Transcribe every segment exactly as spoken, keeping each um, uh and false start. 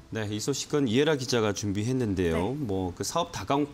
네, 이 소식은 이해라 기자가 준비했는데요. 네. 뭐 그 사업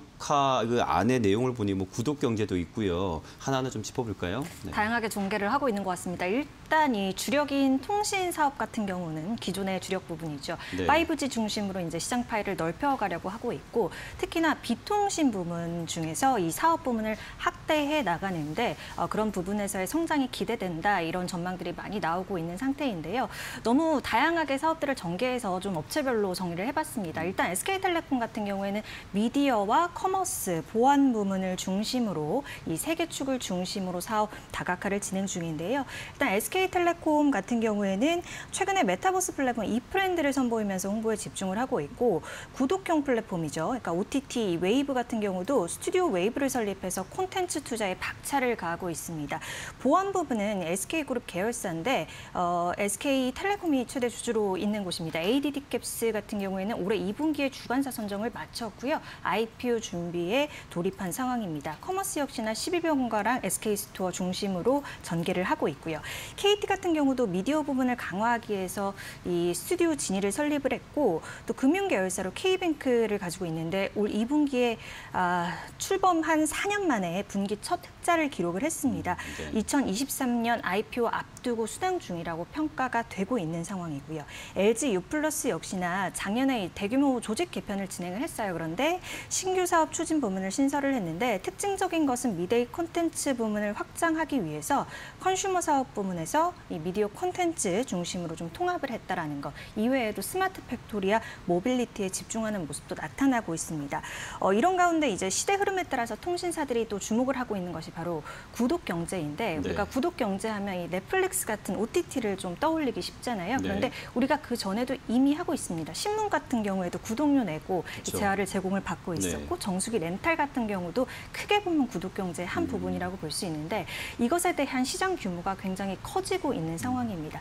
다각화 그 안의 내용을 보니 뭐 구독 경제도 있고요. 하나하나 좀 짚어볼까요? 네. 다양하게 전개를 하고 있는 것 같습니다. 일단 이 주력인 통신 사업 같은 경우는 기존의 주력 부분이죠. 네. 파이브지 중심으로 이제 시장 파일을 넓혀가려고 하고 있고, 특히나 비통신 부문 중에서 이 사업 부문을 확대해 나가는데 어, 그런 부분에서의 성장이 기대된다, 이런 전망들이 많이 나오고 있는 상태인데요. 너무 다양하게 사업들을 전개해서 좀 업체별로 정리를 해봤습니다. 일단 에스케이텔레콤 같은 경우에는 미디어와 커머스, 보안 부문을 중심으로 이 세 개 축을 중심으로 사업 다각화를 진행 중인데요. 일단 에스케이텔레콤 같은 경우에는 최근에 메타버스 플랫폼 이프렌드를 선보이면서 홍보에 집중을 하고 있고, 구독형 플랫폼이죠. 그러니까 오티티 웨이브 같은 경우도 스튜디오 웨이브를 설립해서 콘텐츠 투자에 박차를 가하고 있습니다. 보안 부분은 에스케이그룹 계열사인데 어, 에스케이텔레콤이 최대 주주로 있는 곳입니다. 에이디디캡스 같은 경우에는 올해 이 분기에 주관사 선정을 마쳤고요. 아이피오 준비에 돌입한 상황입니다. 커머스 역시나 십이 병가랑 에스케이스토어 중심으로 전개를 하고 있고요. 케이티 같은 경우도 미디어 부분을 강화하기 위해서 이 스튜디오 진이를 설립을 했고, 또 금융 계열사로 K뱅크를 가지고 있는데 올 이 분기에 아, 출범한 사 년 만에 분기 첫 흑자를 기록을 했습니다. 네. 이천이십삼 년 아이피오 앞두고 수당 중이라고 평가가 되고 있는 상황이고요. 엘지 유플러스 역시나 작년에 대규모 조직 개편을 진행을 했어요. 그런데 신규 사업 추진 부문을 신설을 했는데 특징적인 것은 미디어 콘텐츠 부문을 확장하기 위해서 컨슈머 사업 부문에서 이 미디어 콘텐츠 중심으로 좀 통합을 했다라는 것. 이외에도 스마트 팩토리와 모빌리티에 집중하는 모습도 나타나고 있습니다. 어, 이런 가운데 이제 시대 흐름에 따라서 통신사들이 또 주목을 하고 있는 것이 바로 구독 경제인데, 우리가 네. 구독 경제하면 이 넷플릭스 같은 오티티를 좀 떠올리기 쉽잖아요. 그런데 네. 우리가 그 전에도 이미 하고 있습니다. 신문 같은 경우에도 구독료 내고 그렇죠. 재화를 제공을 받고 있었고, 네. 정수기 렌탈 같은 경우도 크게 보면 구독 경제의 한 음. 부분이라고 볼 수 있는데, 이것에 대한 시장 규모가 굉장히 커지고 있는 상황입니다.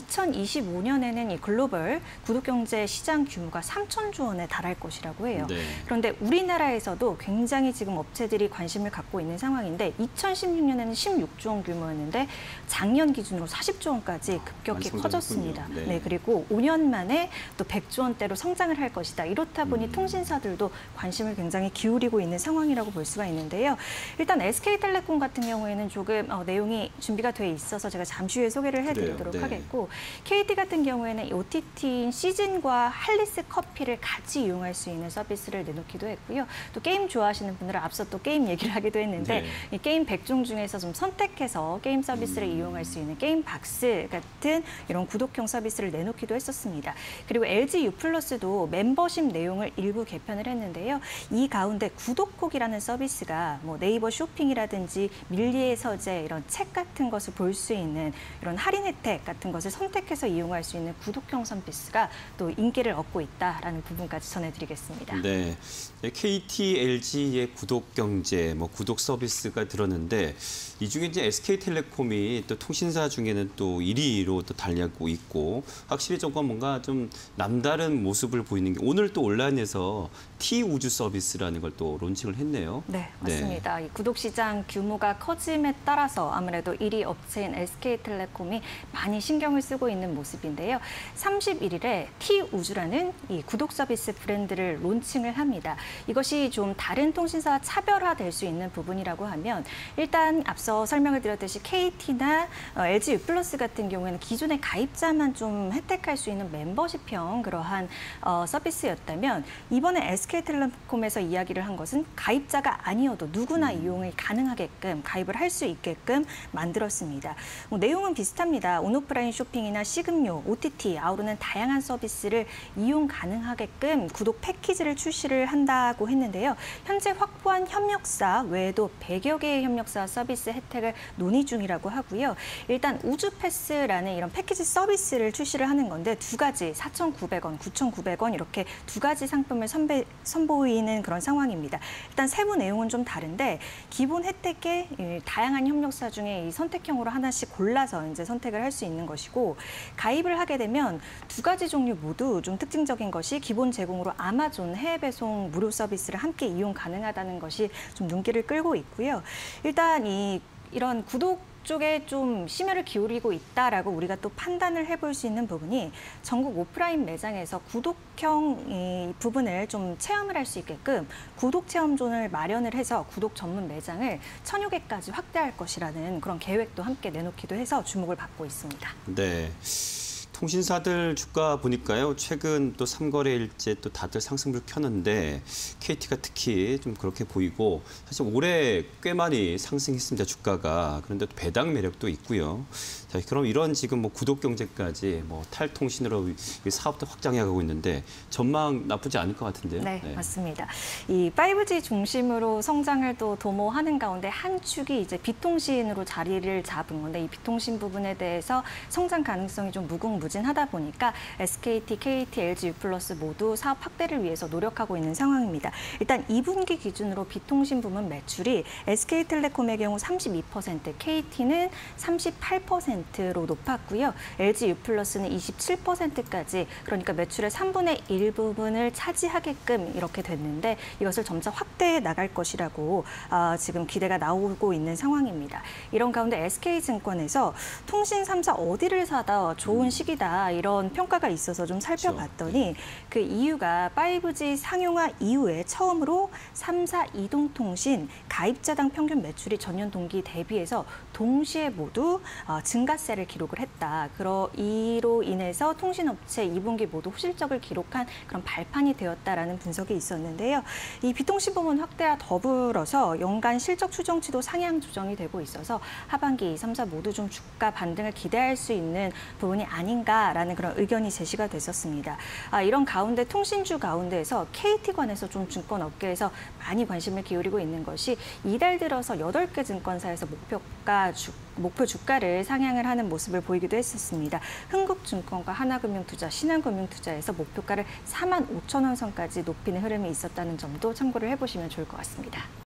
이천이십오 년에는 이 글로벌 구독 경제 시장 규모가 삼천조 원에 달할 것이라고 해요. 네. 그런데 우리나라에서도 굉장히 지금 업체들이 관심을 갖고 있는 상황인데, 이천십육 년에는 십육조 원 규모였는데 작년 기준으로 사십조 원까지 급격히 많이 커졌습니다. 성장했군요. 네. 네. 그리고 오 년 만에 또 백조 원대로 성장을 할 것이다. 이렇다 보니 음. 통신사들도 관심을 굉장히 기울이고 있는 상황이라고 볼 수가 있는데요. 일단 에스케이텔레콤 같은 경우에는 조금 어, 내용이 준비가 돼 있어서 제가 잠시 후에 소개를 해드리도록 네. 하겠고, 케이티 같은 경우에는 오티티인 시즌과 할리스 커피를 같이 이용할 수 있는 서비스를 내놓기도 했고요. 또 게임 좋아하시는 분들은 앞서 또 게임 얘기를 하기도 했는데 네. 이 게임 백 종 중에서 좀 선택해서 게임 서비스를 음. 이용할 수 있는 게임 박스 같은 이런 구독형 서비스를 내놓기도 했었습니다. 그리고 엘지 유플러스도 멤버십 내용을 일부 개편을 했는데요. 이 가운데 구독콕이라는 서비스가 뭐 네이버 쇼핑이라든지 밀리의 서재, 이런 책 같은 것을 볼 수 있는 이런 할인 혜택 같은 것을 선택해서 이용할 수 있는 구독형 서비스가 또 인기를 얻고 있다라는 부분까지 전해드리겠습니다. 네, 케이티, 엘지의 구독 경제, 뭐 구독 서비스가 들었는데, 이 중에 이제 에스케이텔레콤이 또 통신사 중에는 또 일 위로 또 달리고 있고, 확실히 조금 뭔가 좀 남다른 모습을 보이는 게, 오늘 또 온라인에서 T 우주 서비스라는 걸 또 론칭을 했네요. 네, 맞습니다. 네. 이 구독 시장 규모가 커짐에 따라서 아무래도 일 위 업체인 에스케이텔레콤이 많이 신경을 쓰고 있는 모습인데요. 삼십일 일에 T 우주라는 이 구독 서비스 브랜드를 론칭을 합니다. 이것이 좀 다른 통신사와 차별화될 수 있는 부분이라고 하면, 일단 앞서 설명을 드렸듯이 케이티나 어, 엘지 유플러스 같은 경우에는 기존의 가입자만 좀 혜택할 수 있는 멤버십형 그러한 어, 서비스였다면, 이번에 에스케이텔레콤에서 이야기를 한 것은 가입자가 아니어도 누구나 음. 이용을 가능하게끔 가입을 할 수 있게끔 만들었습니다. 뭐, 내용은 비슷합니다. 온오프라인 쇼핑이나 식음료, 오티티, 아우르는 다양한 서비스를 이용 가능하게끔 구독 패키지를 출시를 한다고 했는데요. 현재 확보한 협력사 외에도 백여 개의 협력사 서비스 혜택을 논의 중이라고 하고요. 일단 우주 패스라는 이런 패키지 서비스를 출시를 하는 건데, 두 가지 사천구백 원, 구천구백 원 이렇게 두 가지 상품을 선배, 선보이는 그런 상황입니다. 일단 세부 내용은 좀 다른데, 기본 혜택에 다양한 협력사 중에 이 선택형으로 하나씩 골라서 이제 선택을 할 수 있는 것이고, 가입을 하게 되면 두 가지 종류 모두 좀 특징적인 것이 기본 제공으로 아마존 해외 배송 무료 서비스를 함께 이용 가능하다는 것이 좀 눈길을 끌고 있고요. 일단 이 이런 구독 이쪽에 좀 심혈을 기울이고 있다라고 우리가 또 판단을 해볼 수 있는 부분이 전국 오프라인 매장에서 구독형 이 부분을 좀 체험을 할 수 있게끔 구독 체험존을 마련을 해서 구독 전문 매장을 천여 개까지 확대할 것이라는 그런 계획도 함께 내놓기도 해서 주목을 받고 있습니다. 네. 통신사들 주가 보니까요. 최근 또 삼거래일째 또 다들 상승불 켰는데 케이티가 특히 좀 그렇게 보이고 사실 올해 꽤 많이 상승했습니다. 주가가. 그런데 또 배당 매력도 있고요. 자, 그럼 이런 지금 뭐 구독 경제까지 뭐 탈통신으로 사업도 확장해가고 있는데 전망 나쁘지 않을 것 같은데요. 네, 네. 맞습니다. 이 파이브지 중심으로 성장을 또 도모하는 가운데 한 축이 이제 비통신으로 자리를 잡은 건데 이 비통신 부분에 대해서 성장 가능성이 좀 무궁무진하다 보니까 에스케이티, 케이티, 엘지, 유플러스 모두 사업 확대를 위해서 노력하고 있는 상황입니다. 일단 이 분기 기준으로 비통신 부문 매출이 에스케이텔레콤의 경우 삼십이 퍼센트, 케이티는 삼십팔 퍼센트로 높았고요. 엘지 유플러스는 이십칠 퍼센트까지 그러니까 매출의 삼분의 일 부분을 차지하게끔 이렇게 됐는데 이것을 점차 확대해 나갈 것이라고 아, 지금 기대가 나오고 있는 상황입니다. 이런 가운데 에스케이증권에서 통신 삼 사 어디를 사다 좋은 시기다 이런 평가가 있어서 좀 살펴봤더니 그 이유가 파이브지 상용화 이후에 처음으로 삼 사 이동통신 가입자당 평균 매출이 전년 동기 대비해서 동시에 모두 어, 증가세를 기록을 했다. 그러 이로 인해서 통신업체 이 분기 모두 호실적을 기록한 그런 발판이 되었다라는 분석이 있었는데요. 이 비통신 부문 확대와 더불어서 연간 실적 추정치도 상향 조정이 되고 있어서 하반기 이, 삼, 사 모두 좀 주가 반등을 기대할 수 있는 부분이 아닌가라는 그런 의견이 제시가 됐었습니다. 아, 이런 가운데 통신주 가운데에서 케이티관에서 좀 증권업계에서 많이 관심을 기울이고 있는 것이 이달 들어서 여덟 개 증권사에서 목표가 주, 목표 주가를 상향을 하는 모습을 보이기도 했었습니다. 흥국증권과 하나금융투자, 신한금융투자에서 목표가를 사만 오천 원 선까지 높이는 흐름이 있었다는 점도 참고를 해보시면 좋을 것 같습니다.